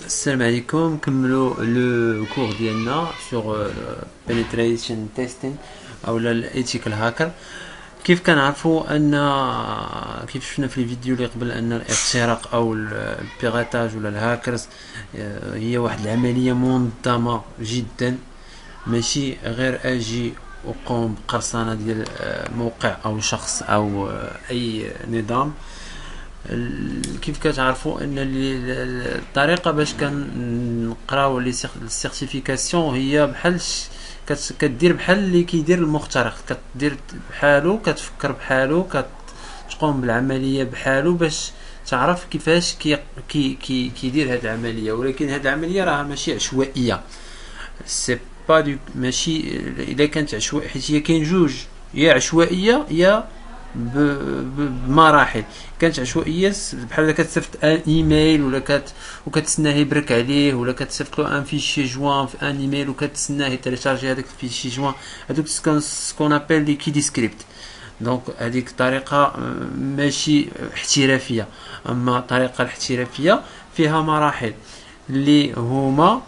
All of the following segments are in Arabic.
السلام عليكم. نكملوا لو كور ديالنا سور penetration testing او الاتيكال هاكر. كيف كنعرفوا ان كيف شفنا في الفيديو اللي قبل ان الاختراق او البيراتاج ولا الهاكرز هي واحد العمليه منظمه جدا، ماشي غير اجي وقوم بقرصنه ديال موقع او شخص او اي نظام. كيف كتعرفوا ان الطريقه باش كنقراو لي السيرتيفيكاسيون هي بحال كدير بحال اللي كيدير المخترق، كدير بحالو، كتفكر بحالو، كتقوم بالعمليه بحالو باش تعرف كيفاش كيدير هاد العمليه. ولكن هاد العمليه راها ماشي عشوائيه، سي با دو ماشي الا كانت عشوائيه، حيت هي كاين جوج، يا عشوائيه يا بمراحل. كانت عشوائيه بحال كتصيفط ان ايميل وكتسناه يبرك عليه، ولا كتصيفط له ان فيشي جوان في ان ايميل وكتسناه يتيليشارجي هذاك الفيشي جوان، هذوك سكون ابل لي كي ديسكريبت. دونك هذيك الطريقه ماشي احترافيه. اما الطريقه الاحترافيه فيها مراحل اللي هما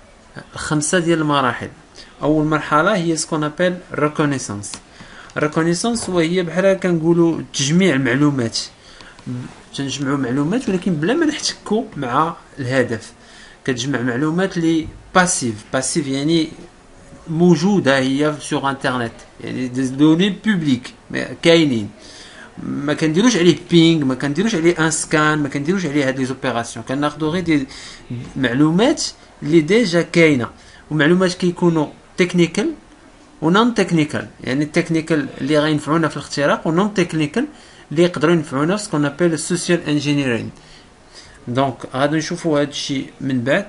5 ديال المراحل. اول مرحله هي سكون ابل ريكونيسانس. الريكونيسانس وهي بحال كنقولوا تجميع المعلومات، تنجمعوا معلومات ولكن بلا ما نحتكوا مع الهدف. كتجمع معلومات لي باسيف يعني موجوده هي سور انترنت، يعني دي دوني بوبليك كاينين، ما كنديروش عليه بينغ، ما كنديروش عليه ان سكان، ما كنديروش عليه هاد لي زوبيراسيون. كناخذوا غير دي معلومات اللي ديجا كاينه، ومعلومات كيكونوا تكنيكال ونون تكنيكال، يعني التكنيكال اللي غينفعونا في الاختراق، ونون تكنيكال اللي يقدروا ينفعونا في سكون ابل السوشيال انجينيرين. دونك غادي نشوفوا هذا الشيء من بعد.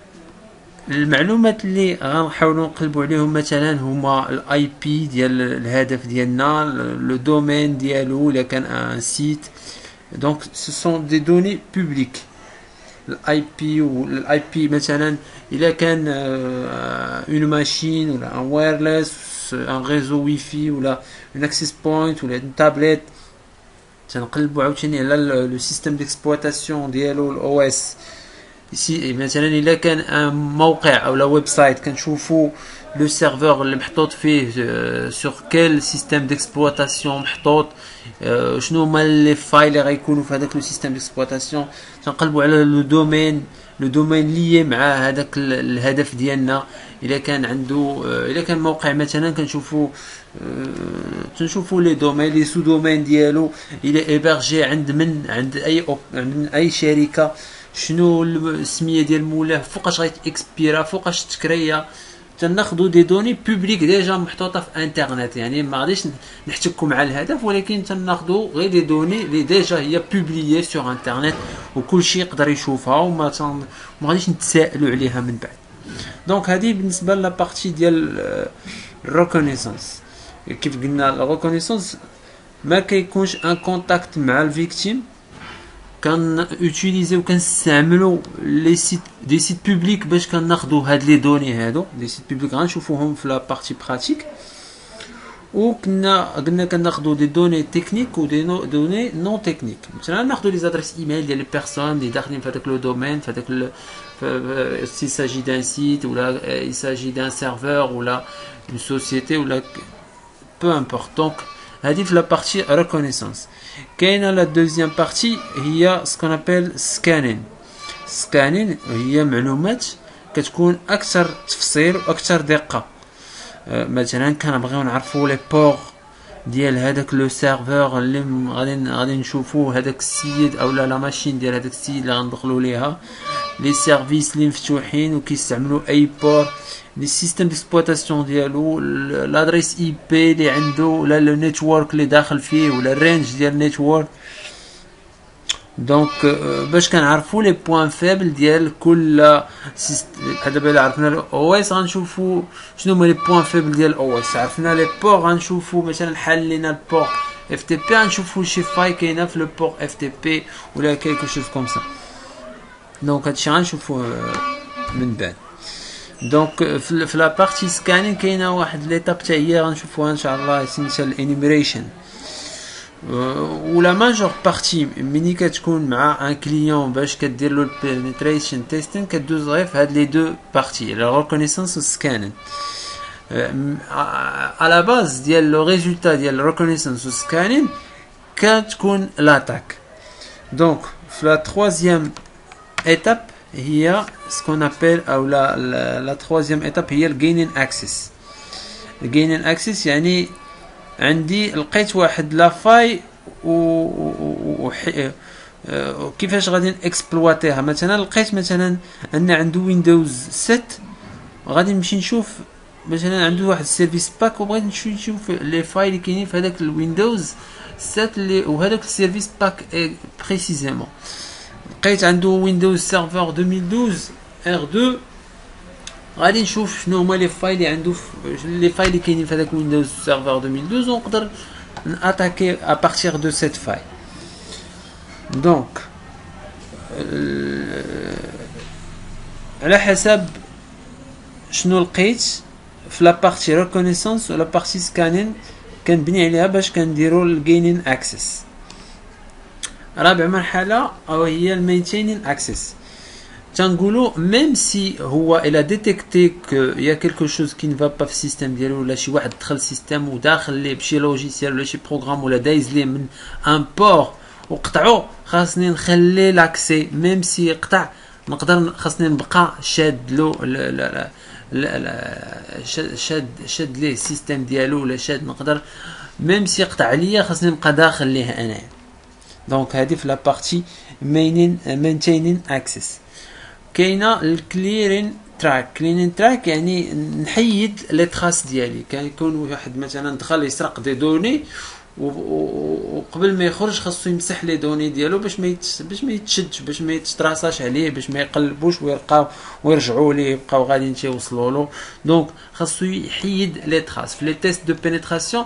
المعلومات اللي غنحاولوا نقلبوا عليهم مثلا هما الاي بي ديال الهدف ديالنا، لو دومين ديالو الا كان ان سيت. دونك سو سون دي دوني بوبليك. الاي بي والاي بي مثلا الا كان اون ماشين ولا ان وايرلس، ان ريزو واي في ولا اون اكسس بوينت ولا اون تابليت، تنقلبوا عاوتاني على لو سيستيم ديكسبلويتاسيون ديالو الاو اس. مثلا الا كان ان موقع او لا ويب سايت كنشوفوا لو سيرفور اللي محطوط فيه سور كيل سيستيم ديكسبلويتاسيون محطوط، شنو هما لي فايل اللي غيكونوا في هذاك لو سيستيم ديكسبلويتاسيون. تنقلبوا على لو دومين لي مع هذاك الهدف ديالنا. الا كان عنده الا كان موقع مثلا كنشوفوا تنشوفوا لي دومين لي سو دومين ديالو، الى ايبرجي عند اي شركه، شنو السميه ديال مولاه، فوقاش غيتاكسبيرا، فوقاش تكريا. تناخذوا دي دوني بوبليك ديجا محطوطه في انترنت، يعني ما غاديش نحتكوا مع الهدف، ولكن تناخذوا غير دي دوني اللي ديجا هي بوبليي سور انترنت وكل شيء يقدر يشوفها، وما غاديش نتسائلوا عليها من بعد. دونك هذه بالنسبه لا بارتي ديال الريكونيسانس. كيف قلنا الريكونيسانس ما كيكونش ان كونتاكت مع الفيكتيم، كان اوتيليزيو كنستعملوا لي سيت دي سيت بوبليك باش كناخذوا هاد لي دوني. هادو دي سيت بوبليك غنشوفوهم في لا بارتي براتيك. قلنا كناخذوا دي دوني تكنيك و دي دوني نون تكنيك. مثلا ناخذوا لي زادريس ايميل ديال لي بيرسون اللي داخلين في هذاك لو دومين، في هذاك s'il s'agit d'un site ou là il s'agit d'un serveur ou là une société ou là peu importe. Donc هذه في la partie reconnaissance. كاينه la deuxième partie هي ce qu'on appelle scanning. scanning هي معلومات كتكون اكثر تفصيل واكثر دقه. مثلا كنبغيو نعرفوا لي بور ديال هذاك لو سيرفور اللي غادي نشوفوا هذاك السيد او لا ماشين ديال هذاك السيد اللي غندخلوا ليها، لي سيرفيس اللي مفتوحين وكيستعملوا اي بور، لي سيستيم ديكسبلويتاسيون ديالو، لادريس اي بي اللي عنده ولا لو نيتورك اللي داخل فيه ولا الرينج ديال النيتورك. دونك باش كنعرفوا لي بوين فيبل ديال كل بحال دابا عرفنا الاو اس غنشوفوا شنو هما لي بوين فيبل ديال الاو اس. عرفنا لي بور غنشوفوا مثلا حل لينا البور اف تي بي، غنشوفوا شي فاي كاينه في لو بور اف تي بي ولا كيلكو شوز كوم سا. دونك هادشي غنشوفوه من بعد. دونك في لا بارتي سكانين كاينه واحد ليتاب حتى هي غنشوفوها ان شاء الله، سميتها الانيميريشن. ولا ماجور بارتي ملي كتكون مع ان كليون باش كدير له البينيتريشن تيستين كدوز غير في هاد لي دو بارتي لا ريكونيسانس والسكانين على باز ديال لو ريزولتا ديال الريكونيسانس والسكانين كتكون لاتاك. دونك في لا troisième étape هي سكون ابل او لا troisième étape هي الجينين اكسس. الجينين اكسس يعني عندي لقيت واحد لا فاي كيفاش غادي اكسبلواتيها. مثلا لقيت مثلا ان عنده ويندوز 7 غادي نمشي نشوف مثلا عنده واحد السيرفيس باك وبغيت نشوف لي فايل اللي كاينين في هذاك الويندوز 7 اللي وهذاك السيرفيس باك بريسيزيمون. لقيت عنده ويندوز سيرفر 2012 ار 2 غادي نشوف شنو هما لي فايل اللي عنده لي فايل اللي كاينين في هذاك ويندوز سيرفر 2012 ونقدر ناتاكي ا بارتير دو سيت فايل. دونك على حسب شنو لقيت في لا بارتي ريكونيسانس ولا بارتي سكانين كنبني عليها باش كنديروا الجينين اكسس. رابع مرحله او هي المينتينين اكسس. تنقولوا ميم سي هو الى ديتيكتي كو يا كلكو شوز كي نفا با في السيستم ديالو ولا شي واحد دخل السيستم وداخل ليه بشي لوجيسيال ولا شي بروغرام ولا دايز ليه من ان بور وقطعو خاصني نخلي لاكسي ميم سي يقطع نقدر خاصني نبقى شاد له شاد ليه السيستم ديالو ولا شاد نقدر ميم سي يقطع عليا خاصني نبقى داخل ليه انا. دونك هذه في لا بارتي مينتينين اكسس. كاينه الكليرين تراك. كليرين تراك يعني نحيد لي تراس ديالي. كان يكون واحد مثلا دخل يسرق دي دوني وقبل ما يخرج خاصو يمسح لي دوني ديالو باش ما يتشدش باش ما يتراساش عليه باش ما يقلبوش ويلقاو ويرجعوا ليه يبقاو غاديين تيوصلوا له. دونك خاصو يحيد لي تراس. في لي تيست دو بينيتراسيون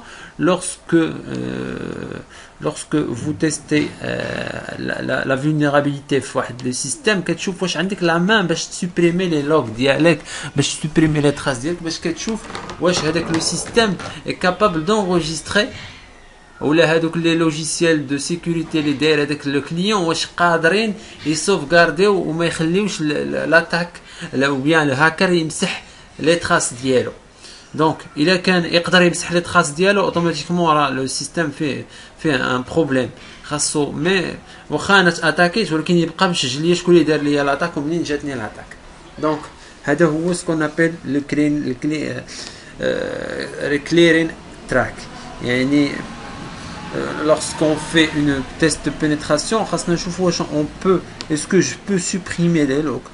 lorsque vous testez la vulnérabilité في واحد لو سيستم كتشوف واش عندك لا مان باش تسوبريمي لي لوغ ديالك باش تسوبريمي لي تراس ديالك باش كتشوف واش هذاك لو سيستم est capable d'enregistrer ولا هادوك لي لوجيسيال دو سيكوريتي اللي داير هذاك لو كليون واش قادرين يسوفغارديو وما يخليوش لاتاك او بيان الهاكر يمسح لي تراس ديالو. دونك الا كان يقدر يمسح لي تراس ديالو اوتوماتيكمون راه لو سيستم فيه ان بروبليم خاصو مي واخا انا اتاكيت ولكن يبقى مسجل ليا شكون اللي دار ليا لاتاك ومنين جاتني لاتاك. دونك هذا هو سكون ابل لو كليرين تراك. يعني lorsqu'on fait une test de pénétration خاصنا نشوف واش on peut est-ce que je peux supprimer les logs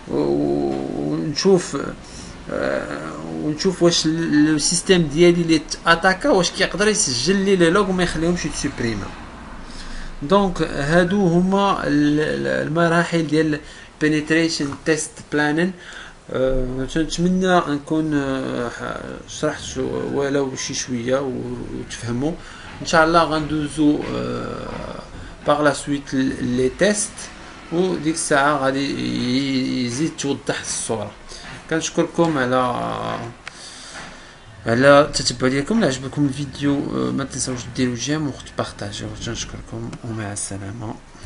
ونشوف واش لو سيستم ديالي اللي اتاكا واش كيقدر يسجل لي لي لوغ وما يخليهمش يتسوبريما. دونك هادو هما المراحل ديال penetration test planning. نتمنى نكون شرحت ولو شي شويه وتفهموا. ان شاء الله غندوزو باغ لا سويت لي تيست وديك الساعه غادي يزيد توضح الصوره. كنشكركم على التتبع ديالكم. عجبكم الفيديو ما تنساوش ديروا جيم وتبارطاجيو. نشكركم ومع السلامه.